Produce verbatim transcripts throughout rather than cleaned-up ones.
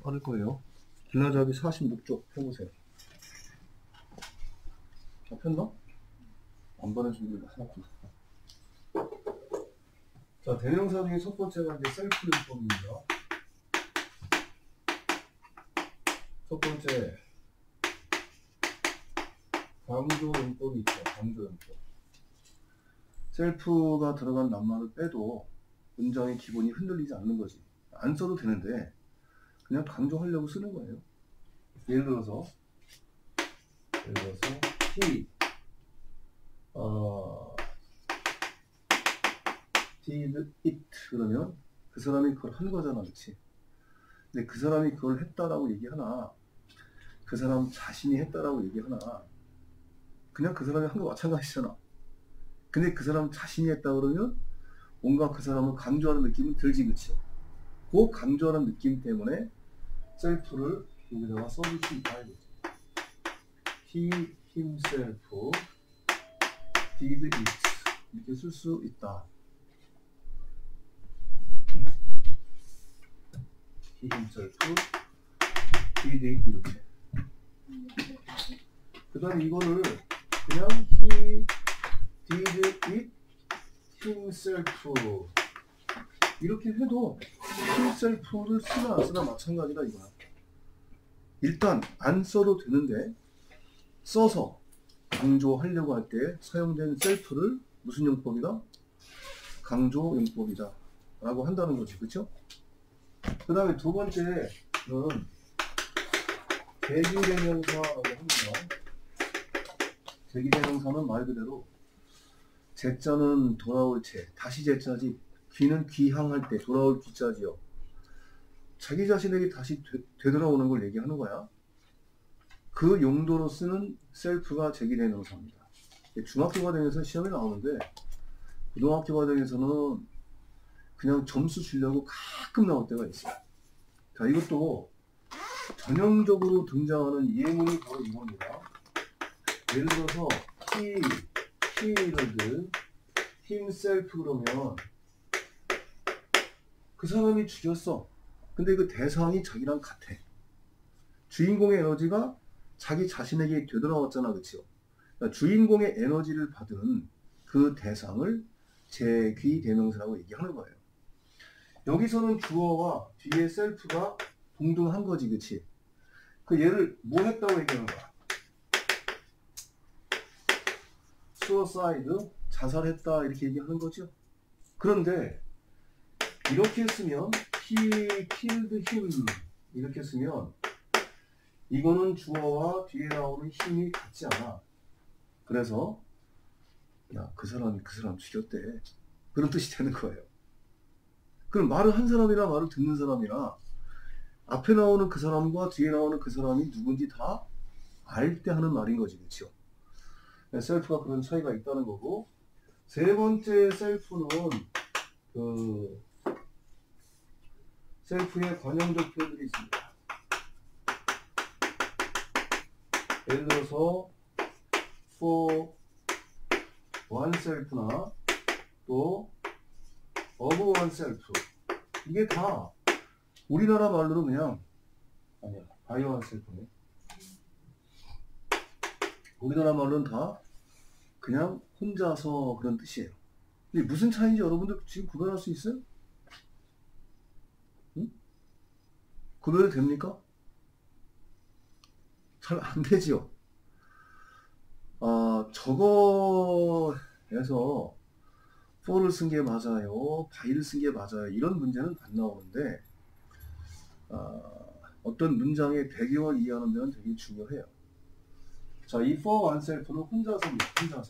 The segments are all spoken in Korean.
받을 거예요. 길라잡이 사십육 쪽 펴보세요. 다 폈나? 안 받아준 게 하나 더. 자, 대명사 중에 첫 번째가 이제 셀프 용법입니다. 첫 번째, 강조 용법이 있죠. 강조 용법. 셀프가 들어간 낱말을 빼도 문장의 기본이 흔들리지 않는 거지. 안 써도 되는데 그냥 강조하려고 쓰는 거예요. 예를 들어서 예를 들어서 he 어, did it 그러면 그 사람이 그걸 한 거잖아, 그렇지? 근데 그 사람이 그걸 했다라고 얘기하나 그 사람 자신이 했다라고 얘기하나 그냥 그 사람이 한 거 마찬가지잖아. 근데 그 사람 자신이 했다 그러면 뭔가 그 사람을 강조하는 느낌은 들지, 그치? 그 강조하는 느낌 때문에 셀프를 여기다가 써줄 수 있다 이거지. He himself did it 이렇게 쓸 수 있다. He himself did it 이렇게. 그 다음에 이거를 그냥 he did it himself 이렇게 해도 himself를 쓰나 안 쓰나 마찬가지다 이거야. 일단 안 써도 되는데 써서 강조하려고 할 때 사용된 self를 무슨 용법이다? 강조 용법이다 라고 한다는 거지, 그쵸? 그 다음에 두 번째는 제기대명사라고 합니다. 제기대명사는 말 그대로 제자는 돌아올 채, 다시 제자지. 귀는 귀향할 때 돌아올 귀자지요. 자기 자신에게 다시 되, 되돌아오는 걸 얘기하는 거야. 그 용도로 쓰는 셀프가 제기대명사입니다. 중학교 과정에서 시험에 나오는데 고등학교 과정에서는 그냥 점수 주려고 가끔 나올 때가 있어요. 자, 이것도 전형적으로 등장하는 예문이 바로 이겁니다. 예를 들어서 he, he를 himself 그러면 그 사람이 죽였어. 근데 그 대상이 자기랑 같아. 주인공의 에너지가 자기 자신에게 되돌아왔잖아, 그치요? 그러니까 주인공의 에너지를 받은 그 대상을 제귀대명사라고 얘기하는 거예요. 여기서는 주어와 뒤에 셀프가 동등한 거지, 그치? 그 얘를 뭐 했다고 얘기하는 거야? suicide, 자살했다 이렇게 얘기하는 거죠. 그런데 이렇게 쓰면 he killed him 이렇게 쓰면 이거는 주어와 뒤에 나오는 힘이 같지 않아. 그래서 야, 그 사람이 그 사람 죽였대 그런 뜻이 되는 거예요. 그럼 말을 한 사람이나 말을 듣는 사람이나 앞에 나오는 그 사람과 뒤에 나오는 그 사람이 누군지 다 알 때 하는 말인 거지, 그렇죠? 셀프가 그런 차이가 있다는 거고, 세 번째 셀프는 그 셀프의 관용적 표현들이 있습니다. 예를 들어서 for oneself나 또 of oneself 이게 다 우리나라 말로는 그냥 아니야 by oneself네. 우리나라 말로는 다 그냥 혼자서 그런 뜻이에요. 근데 무슨 차이인지 여러분들 지금 구별할 수 있어요? 응? 구별이 됩니까? 잘 안 되지요. 아, 저거에서 for를 쓴 게 맞아요, by를 쓴 게 맞아요 이런 문제는 안 나오는데 아, 어떤 문장의 배경을 이해하는 데는 되게 중요해요. 자, 이 for oneself는 혼자서입니다. 혼자서.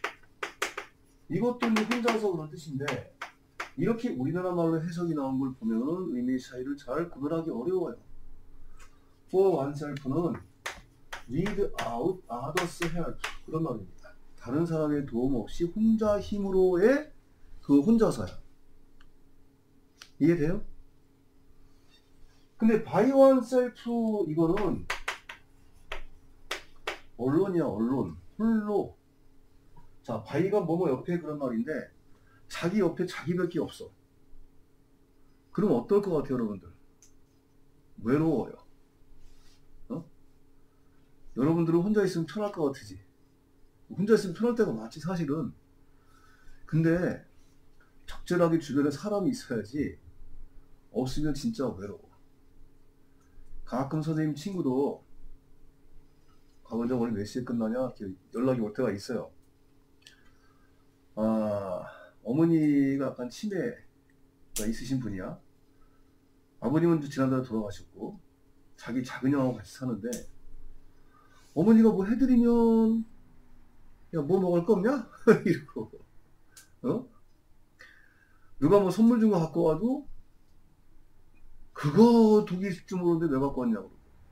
이것도 혼자서 그런 뜻인데 이렇게 우리나라 말로 해석이 나온 걸 보면은 의미의 차이를 잘 구별하기 어려워요. for oneself는 without others help 그런 말입니다. 다른 사람의 도움 없이 혼자 힘으로의 그 혼자서야. 이해돼요? 근데 by oneself 이거는 언론이야, 언론. 홀로. 자, by가 뭐뭐 옆에 그런 말인데 자기 옆에 자기밖에 없어. 그럼 어떨 것 같아요, 여러분들? 외로워요. 어? 여러분들은 혼자 있으면 편할 것 같으지. 혼자 있으면 편할 때가 많지 사실은. 근데 적절하게 주변에 사람이 있어야지. 없으면 진짜 외로워. 가끔 선생님 친구도 가본적 오늘 몇 시에 끝나냐 이렇게 연락이 올 때가 있어요. 아, 어머니가 약간 치매가 있으신 분이야. 아버님은 지난달에 돌아가셨고 자기 작은 형하고 같이 사는데 어머니가 뭐 해드리면 야 뭐 먹을 거 없냐? 이러고 어? 누가 뭐 선물 준 거 갖고 와도 그거 두 개씩 좀 오는데 왜 갖고 왔냐고.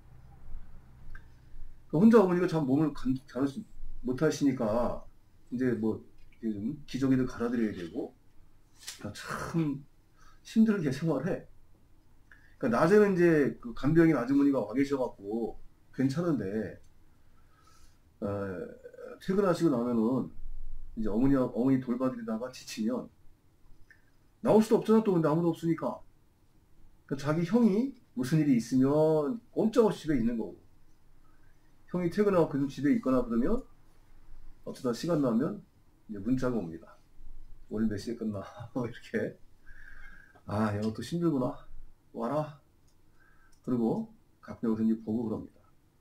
혼자 어머니가 참 몸을 가눌 수 못하시니까 이제 뭐 기저귀를 갈아드려야 되고 참 힘들게 생활해. 그러니까 낮에는 이제 그 간병인 아주머니가 와 계셔갖고 괜찮은데 어, 퇴근하시고 나면은 이제 어머니 어머니 돌봐드리다가 지치면 나올 수도 없잖아. 또 근데 아무도 없으니까. 그러니까 자기 형이 무슨 일이 있으면 꼼짝없이 집에 있는 거고, 형이 퇴근하고 그 집에 있거나 그러면 어쩌다 시간 나면 이제 문자가 옵니다. 오늘 몇 시에 끝나? 이렇게. 아, 이것도 힘들구나. 와라. 그리고 가끔 여기서 이제 보고 그럽니다.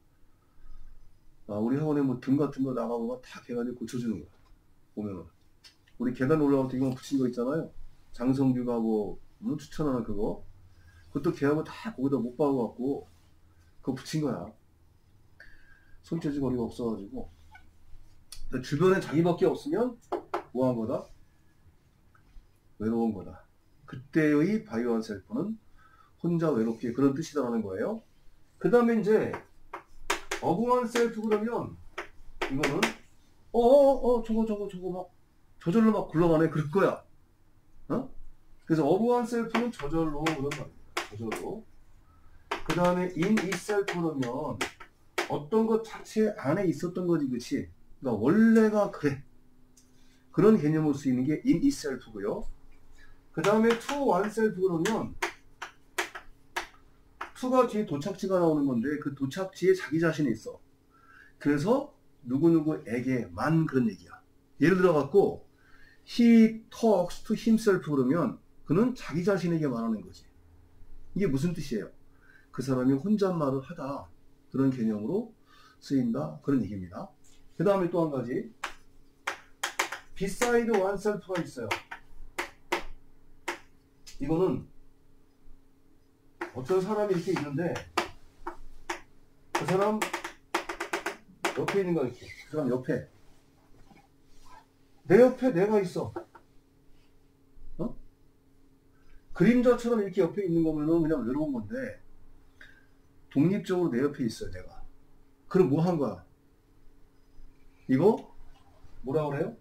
아, 우리 학원에 뭐 등 같은 거 나가고 다 걔가 고쳐주는 거야. 보면은. 우리 계단 올라올 때 이거 붙인 거 있잖아요. 장성규가 뭐, 뭐 추천하는 그거. 그것도 걔하고 다 거기다 못 박아갖고, 그거 붙인 거야. 손재주 거리가 없어가지고. 주변에 자기밖에 없으면 뭐 한 거다? 외로운 거다. 그때의 바이오한 셀프는 혼자 외롭게 그런 뜻이다라는 거예요. 그 다음에 이제 어부한 셀프 그러면 이거는 어어어 어, 저거 저거 저거 막 저절로 막 굴러가네 그럴 거야. 어? 그래서 어부한 셀프는 저절로 그런 말입니다. 저절로. 그 다음에 in itself 그러면 어떤 것 자체 안에 있었던 거지, 그치? 그러니까 원래가 그래. 그런 개념을 쓰이는 게 in itself고요. 그 다음에 to oneself 그러면 to가 뒤에 도착지가 나오는 건데 그 도착지에 자기 자신이 있어. 그래서 누구누구에게만 그런 얘기야. 예를 들어 갖고 he talks to himself 그러면 그는 자기 자신에게 말하는 거지. 이게 무슨 뜻이에요? 그 사람이 혼잣말을 하다. 그런 개념으로 쓰인다. 그런 얘기입니다. 그 다음에 또 한 가지 beside oneself가 있어요. 이거는 어떤 사람이 이렇게 있는데 그 사람 옆에 있는 거야. 이렇게 그 사람 옆에 내 옆에 내가 있어. 어? 그림자처럼 이렇게 옆에 있는 거면은 그냥 외로운 건데 독립적으로 내 옆에 있어요. 내가. 그럼 뭐 한 거야? 이거 뭐라 그래요?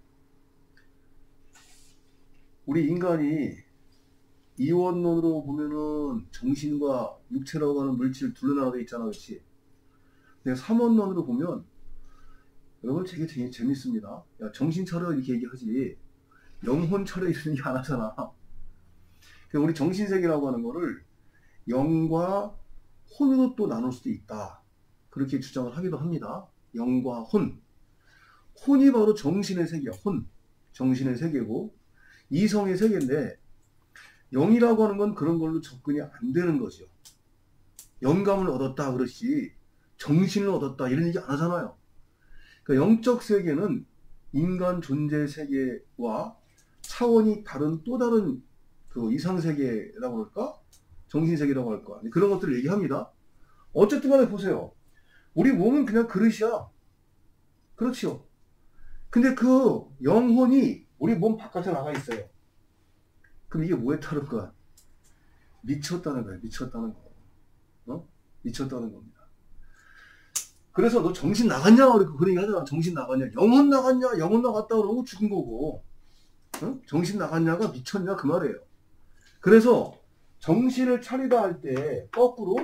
우리 인간이 이원론으로 보면은 정신과 육체라고 하는 물질 둘로 나눠져 있잖아, 그렇지? 근데 삼원론으로 보면 여러분 되게, 되게 재밌습니다. 야, 정신 차려 이렇게 얘기하지 영혼 차려 이런 얘기 안 하잖아. 우리 정신세계라고 하는 거를 영과 혼으로 또 나눌 수도 있다. 그렇게 주장을 하기도 합니다. 영과 혼. 혼이 바로 정신의 세계야. 혼. 정신의 세계고 이성의 세계인데 영이라고 하는 건 그런 걸로 접근이 안 되는 거죠. 영감을 얻었다 그렇지 정신을 얻었다 이런 얘기 안 하잖아요. 그러니까 영적 세계는 인간 존재 세계와 차원이 다른 또 다른 그 이상 세계라고 할까? 정신 세계라고 할까? 그런 것들을 얘기합니다. 어쨌든 간에 보세요. 우리 몸은 그냥 그릇이야. 그렇지요. 근데 그 영혼이 우리 몸 바깥에 나가 있어요. 그럼 이게 뭐에 따른 거야? 미쳤다는 거야. 미쳤다는 거. 어? 미쳤다는 겁니다. 그래서 너 정신 나갔냐? 그러고 그런 얘기 하잖아. 정신 나갔냐? 영혼 나갔냐? 영혼 나갔다 그러고 죽은 거고. 어? 정신 나갔냐가 미쳤냐? 그 말이에요. 그래서 정신을 차리다 할 때 거꾸로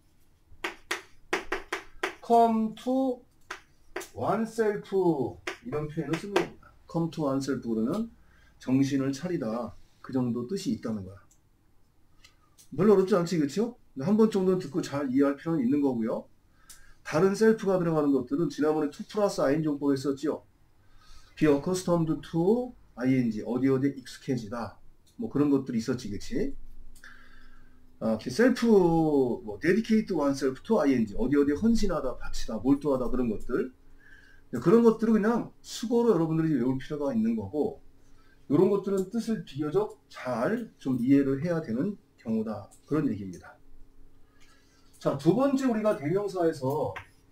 come to oneself 이런 표현을 쓰는 겁니다. come to oneself 그러면 정신을 차리다 그 정도 뜻이 있다는 거야. 별로 어렵지 않지, 그렇죠? 한 번 정도는 듣고 잘 이해할 필요는 있는 거고요. 다른 셀프가 들어가는 것들은 지난번에 투 플러스 아이엔지 용법에 했었죠. be accustomed to ing, 어디 어디에 익숙해지다. 뭐 그런 것들이 있었지, 그치? 아, 셀프, 뭐, dedicate oneself to ing, 어디 어디에 헌신하다, 바치다, 몰두하다, 그런 것들. 그런 것들은 그냥 수고로 여러분들이 외울 필요가 있는 거고, 이런 것들은 뜻을 비교적 잘 좀 이해를 해야 되는 경우다. 그런 얘기입니다. 자, 두 번째 우리가 대명사에서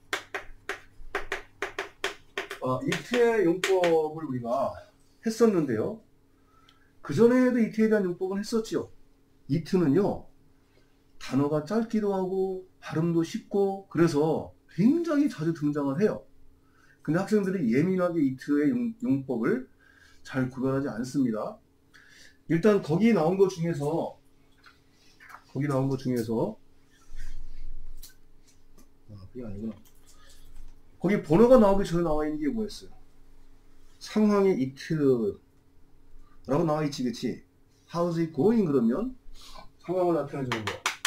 아, 이트의 용법을 우리가 했었는데요. 그전에도 이트에 대한 용법은 했었지요. 이트는요, 단어가 짧기도 하고 발음도 쉽고 그래서 굉장히 자주 등장을 해요. 근데 학생들이 예민하게 이트의 용, 용법을 잘 구별하지 않습니다. 일단 거기 나온 것 중에서 거기 나온 것 중에서 아, 그게 아니구나. 거기 번호가 나오기 전에 나와 있는 게 뭐였어요? 상황의 이트라고 나와 있지, 그치? How's it going? 그러면 상황을 나타내주는 거.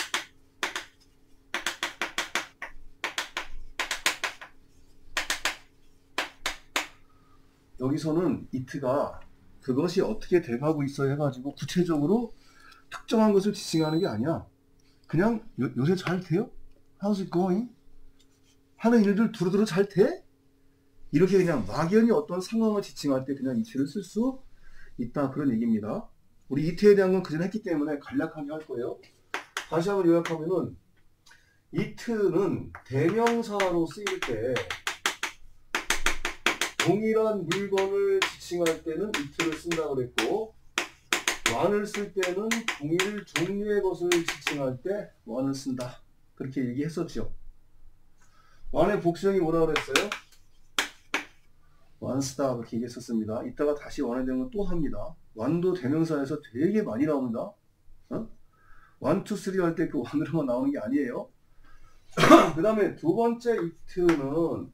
여기서는 it가 그것이 어떻게 돼가고 있어 해가지고 구체적으로 특정한 것을 지칭하는 게 아니야. 그냥 요, 요새 잘 돼요? How's it going? 하는 일들 두루두루 잘 돼? 이렇게 그냥 막연히 어떤 상황을 지칭할 때 그냥 it를 쓸 수 있다. 그런 얘기입니다. 우리 it에 대한 건 그전에 했기 때문에 간략하게 할 거예요. 다시 한번 요약하면은 it는 대명사로 쓰일 때 동일한 물건을 지칭할 때는 it를 쓴다 그랬고, one을 쓸 때는 동일 종류의 것을 지칭할 때 one을 쓴다. 그렇게 얘기했었죠. one의 복수형이 뭐라고 그랬어요? once다 그렇게 얘기했었습니다. 이따가 다시 one에 대한 건 또 합니다. one도 대명사에서 되게 많이 나옵니다. 어? one, two, three 할 때 그 one으로만 나오는 게 아니에요. 그 다음에 두 번째 it는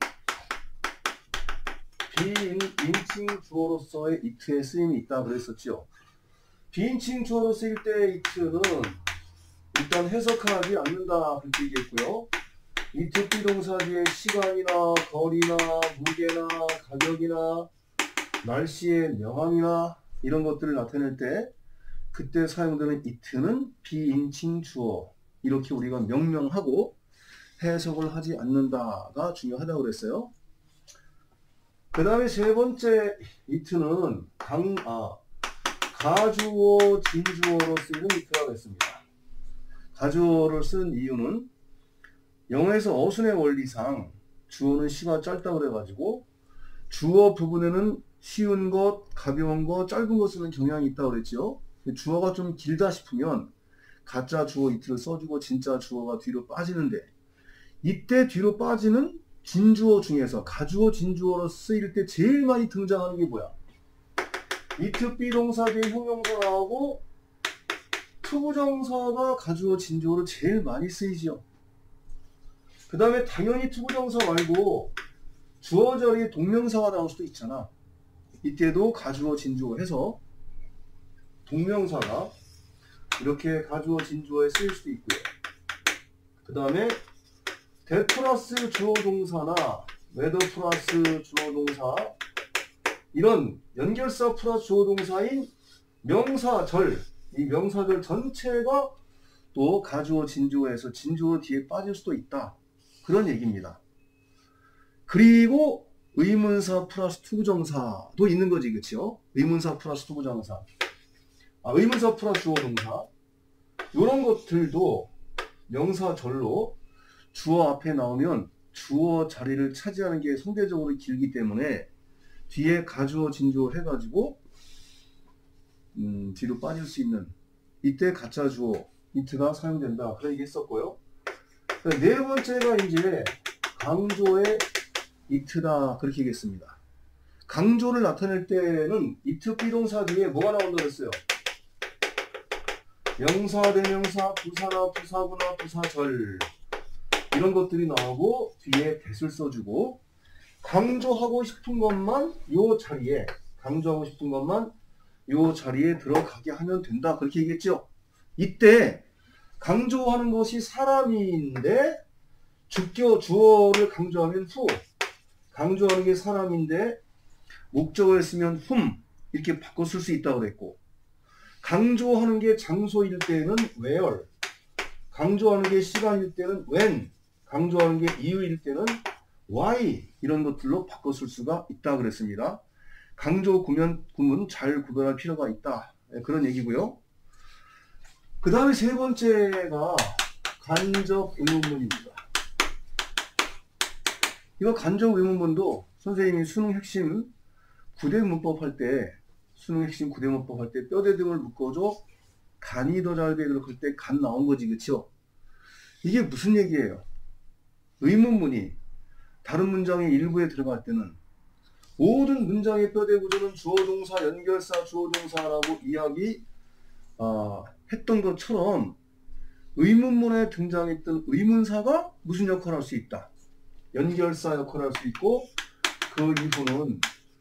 비인칭 주어로서의 it의 쓰임이 있다 그랬었죠. 비인칭 주어로 쓰일 때 it는 일단 해석하지 않는다 그렇게 얘기했고요. it 비동사 뒤에 시간이나 거리나 무게나 가격이나 날씨의 명암이나 이런 것들을 나타낼 때 그때 사용되는 it는 비인칭 주어, 이렇게 우리가 명명하고 해석을 하지 않는다가 중요하다고 그랬어요. 그 다음에 세 번째 it는 강, 아, 가주어, 진주어로 쓰이는 it라고 했습니다. 가주어를 쓴 이유는 영어에서 어순의 원리상 주어는 시가 짧다고 그래가지고 주어 부분에는 쉬운 것, 가벼운 것, 짧은 것 쓰는 경향이 있다고 그랬죠. 주어가 좀 길다 싶으면 가짜 주어 it를 써주고 진짜 주어가 뒤로 빠지는데, 이때 뒤로 빠지는 진주어 중에서 가주어, 진주어로 쓰일 때 제일 많이 등장하는 게 뭐야? it 비동사 뒤에 형용사 나오고 투부정사가 가주어, 진주어로 제일 많이 쓰이지요. 그 다음에 당연히 투부정사 말고 주어 자리에 동명사가 나올 수도 있잖아. 이때도 가주어, 진주어 해서 동명사가 이렇게 가주어, 진주어에 쓰일 수도 있고요. 그 다음에 that 플러스 주어 동사나 whether 플러스 주어 동사, 이런 연결사 플러스 주어 동사인 명사절, 이 명사절 전체가 또 가주어, 진주어에서 진주어 뒤에 빠질 수도 있다. 그런 얘기입니다. 그리고 의문사 플러스 투부정사도 있는 거지, 그쵸? 의문사 플러스 투부정사, 아, 의문사 플러스 주어 동사, 이런 것들도 명사절로 주어 앞에 나오면 주어 자리를 차지하는 게 상대적으로 길기 때문에 뒤에 가주어, 진주어 해가지고 음, 뒤로 빠질 수 있는, 이때 가짜 주어 it가 사용된다. 그런 얘기 했었고요. 네 번째가 이제 강조의 it다. 그렇게 얘기했습니다. 강조를 나타낼 때는 it 비동사 뒤에 뭐가 나온다고 했어요? 명사, 대명사, 부사나 부사구나, 부사절, 이런 것들이 나오고 뒤에 that을 써주고, 강조하고 싶은 것만 요 자리에, 강조하고 싶은 것만 요 자리에 들어가게 하면 된다. 그렇게 얘기했죠. 이때 강조하는 것이 사람인데 주격 주어를 강조하면 후, 강조하는 게 사람인데 목적을 쓰면 whom 이렇게 바꿔 쓸 수 있다고 그랬고, 강조하는 게 장소일 때는 where, 강조하는 게 시간일 때는 when, 강조하는 게 이유일 때는 why 이런 것들로 바꿔 쓸 수가 있다 그랬습니다. 강조 구문, 구문 잘 구별할 필요가 있다. 그런 얘기고요. 그 다음에 세 번째가 간접 의문문입니다. 이거 간접 의문문도 선생님이 수능 핵심 구대 문법 할 때, 수능 핵심 구대 문법 할 때 뼈대 등을 묶어줘 간이 더 잘 되도록 할 때 간 나온 거지, 그쵸? 이게 무슨 얘기예요? 의문문이 다른 문장의 일부에 들어갈 때는 모든 문장의 뼈대 구조는 주어 동사 연결사 주어 동사라고 이야기 어, 했던 것처럼 의문문에 등장했던 의문사가 무슨 역할을 할 수 있다? 연결사 역할을 할 수 있고, 그 이후는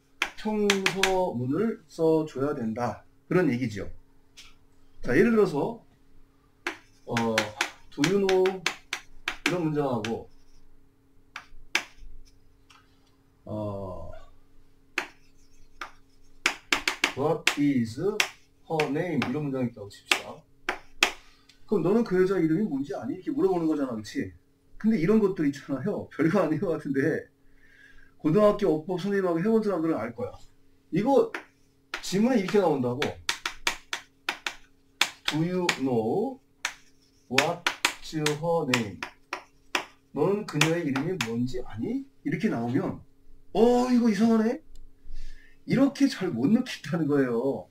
평서문을 써줘야 된다. 그런 얘기죠. 자, 예를 들어서 어, do you know 이런 문장하고 어, what is her name 이런 문장이 있다고 칩시다. 그럼 너는 그 여자 이름이 뭔지 아니? 이렇게 물어보는 거잖아, 그치? 근데 이런 것들 있잖아요. 별거 아닌 것 같은데 고등학교 어법 선생님하고 해본 사람들은 알 거야. 이거 지문에 이렇게 나온다고. Do you know what's her name? 너는 그녀의 이름이 뭔지 아니? 이렇게 나오면 어 이거 이상하네? 이렇게 잘 못 느낀다는 거예요.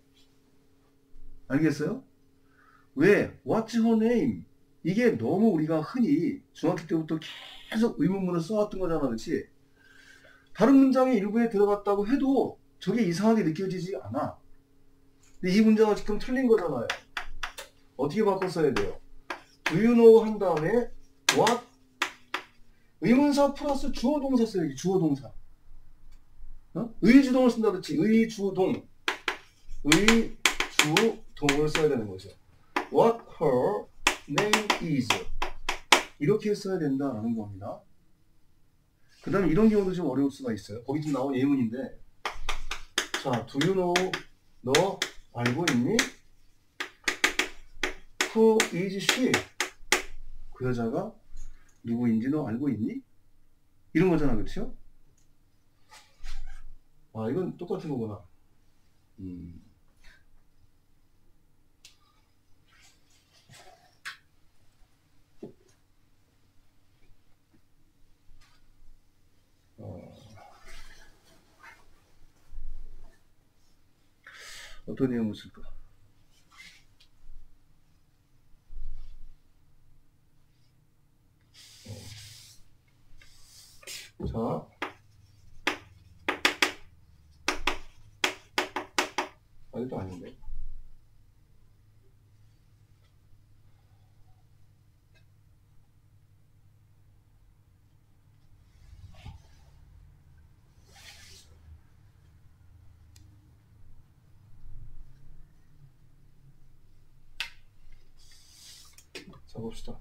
알겠어요? 왜? What's her name? 이게 너무 우리가 흔히 중학교 때부터 계속 의문문을 써왔던 거잖아, 그렇지? 다른 문장의 일부에 들어갔다고 해도 저게 이상하게 느껴지지 않아. 근데 이 문장은 지금 틀린 거잖아요. 어떻게 바꿔 써야 돼요? Do you know 한 다음에 what? 의문사 플러스 주어 동사 써야지, 주어 동사. 어? 의주동을 쓴다 그렇지. 의주동. 의주동을 써야 되는 거죠. What her name is. 이렇게 써야 된다라는 겁니다. 그 다음에 이런 경우도 좀 어려울 수가 있어요. 거기 좀 나온 예문인데, 자, do you know, 너 알고 있니? Who is she? 그 여자가 누구인지 너 알고 있니? 이런 거잖아, 그렇죠? 아, 이건 똑같은 거구나. 음. 어. 어떤 내용을 쓸까? 어. 자, 아, 이것도 아닌데. 자, 봅시다.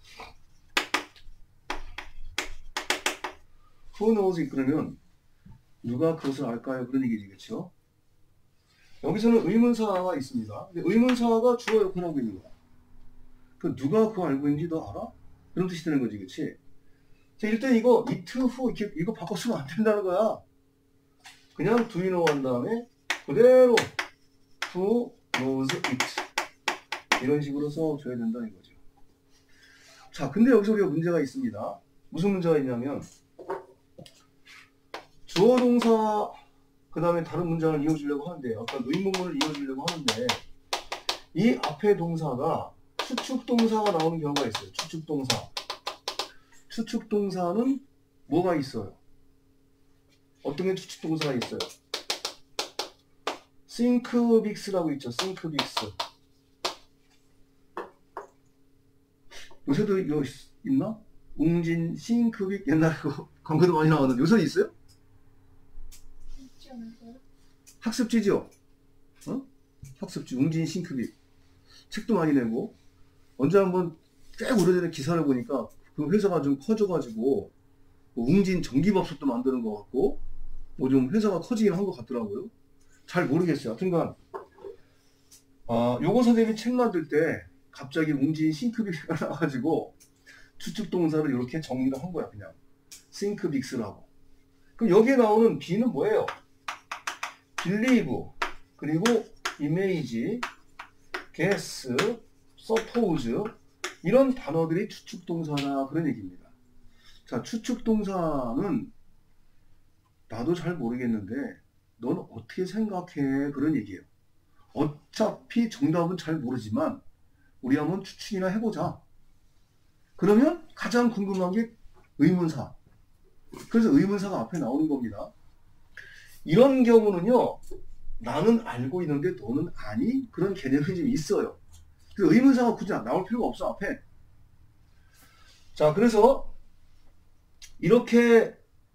Who knows? 그러면 누가 그것을 알까요? 그런 얘기지, 그렇죠? 여기서는 의문사가 있습니다. 근데 의문사가 주어 역할을 하고 있는 거야. 그 누가 그거 알고 있는지 너 알아? 그런 뜻이 되는 거지, 그렇지? 자, 일단 이거 it, who 이렇게 이거 바꿔 쓰면 안 된다는 거야. 그냥 do you know 한 다음에 그대로 who knows it 이런 식으로 써줘야 된다 이거죠. 자, 근데 여기서 우리가 문제가 있습니다. 무슨 문제가 있냐면 주어 동사 그 다음에 다른 문장을 이어주려고 하는데, 아까 의문문을 이어주려고 하는데 이 앞에 동사가 추측동사가 나오는 경우가 있어요. 추측동사. 추측동사는 뭐가 있어요? 어떤 게 추측동사가 있어요? 싱크빅스라고 있죠. 싱크빅스. 요새도 이거 있나? 웅진 싱크빅 옛날에 광고도 많이 나왔는데 요새 있어요? 학습지죠? 어? 학습지 웅진 싱크빅 책도 많이 내고 언제 한번 꽤 오래전에 기사를 보니까 그 회사가 좀 커져가지고 뭐 웅진 전기밥솥도 만드는 것 같고 뭐 좀 회사가 커지긴 한 것 같더라고요. 잘 모르겠어요. 하여튼간 아, 요거 선생님이 책 만들 때 갑자기 웅진 싱크빅스가 나와가지고 추측동사를 이렇게 정리를 한 거야. 그냥 싱크빅스라고. 그럼 여기에 나오는 B는 뭐예요? believe, 그리고 image, guess, suppose, 이런 단어들이 추측동사다, 그런 얘기입니다. 자, 추측동사는 나도 잘 모르겠는데 넌 어떻게 생각해, 그런 얘기예요. 어차피 정답은 잘 모르지만 우리 한번 추측이나 해보자. 그러면 가장 궁금한 게 의문사. 그래서 의문사가 앞에 나오는 겁니다. 이런 경우는요, 나는 알고 있는데 너는 아니? 그런 개념이 좀 있어요. 그 의문사가 굳이 나올 필요가 없어, 앞에. 자, 그래서 이렇게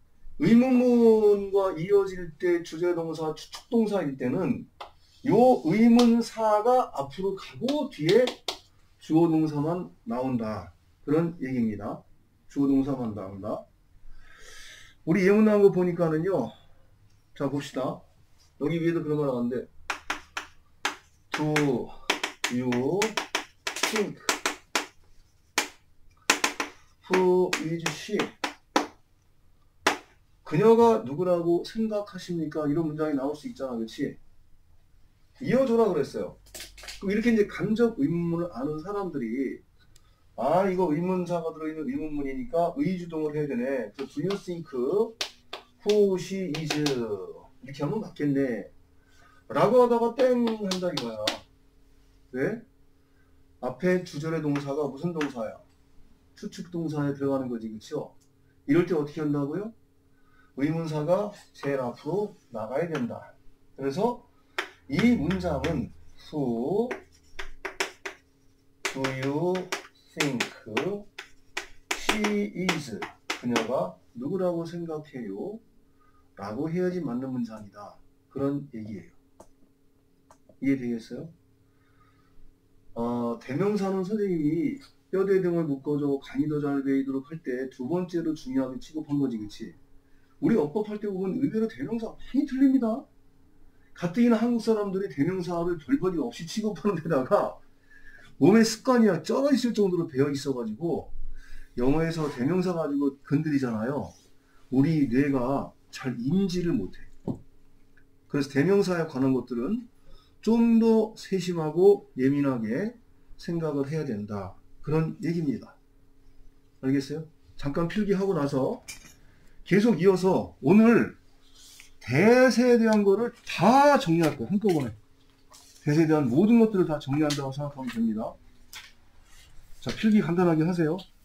의문문과 이어질 때 주제동사, 추측동사일 때는 요 의문사가 앞으로 가고 뒤에 주어동사만 나온다, 그런 얘기입니다. 주어동사만 나온다. 우리 예문 나온 거 보니까는요, 자 봅시다. 여기 위에도 그런 거 나왔는데 Do you think who is she? 그녀가 누구라고 생각하십니까? 이런 문장이 나올 수 있잖아, 그렇지? 이어줘라 그랬어요. 그럼 이렇게 이제 간접 의문문을 아는 사람들이 아, 이거 의문사가 들어있는 의문문이니까 의주동을 해야 되네. Do you think who she is? 이렇게 하면 맞겠네. 라고 하다가 땡 한다 이거야. 왜? 앞에 주절의 동사가 무슨 동사야? 추측동사에 들어가는 거지, 그쵸? 이럴 때 어떻게 한다고요? 의문사가 제일 앞으로 나가야 된다. 그래서 이 문장은 Who do you think she is? 그녀가 누구라고 생각해요? 라고 해야지 맞는 문장이다, 그런 얘기예요. 이해되겠어요? 어, 대명사는 선생님이 뼈대 등을 묶어줘 간이 더 잘 배이도록 할 때 두 번째로 중요하게 취급한 거지, 그치? 우리 어법할 때 보면 의외로 대명사 많이 틀립니다. 가뜩이나 한국 사람들이 대명사를 별볼이 없이 취급하는 데다가 몸의 습관이야 쩔어 있을 정도로 배어 있어가지고 영어에서 대명사 가지고 건드리잖아요. 우리 뇌가 잘 인지를 못해. 그래서 대명사에 관한 것들은 좀 더 세심하고 예민하게 생각을 해야 된다, 그런 얘기입니다. 알겠어요? 잠깐 필기하고 나서 계속 이어서 오늘 대세에 대한 거를 다 정리할 거예요. 한꺼번에 대세에 대한 모든 것들을 다 정리한다고 생각하면 됩니다. 자, 필기 간단하게 하세요.